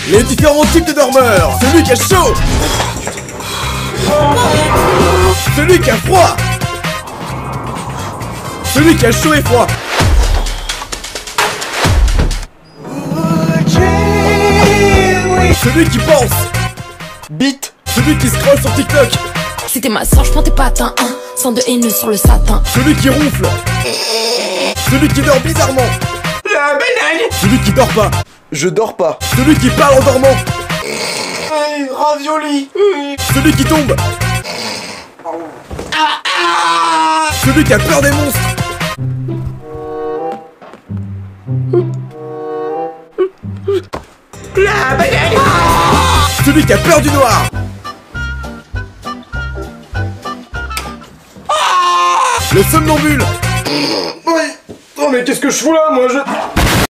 Les différents types de dormeurs. Celui qui a chaud. Celui qui a froid. Celui qui a chaud et froid. Celui qui pense. Beat. Celui qui scrolle sur TikTok. C'était ma soeur, je prends tes patins, hein. Sang de haineux sur le satin. Celui qui ronfle. Celui qui dort bizarrement. La banane. Celui qui dort pas. Je dors pas. Celui qui parle en dormant. Ravioli. Celui qui tombe. Celui qui a peur des monstres. La banane. Celui qui a peur du noir. Le somnambule. Oui. Oh mais qu'est-ce que je fous là moi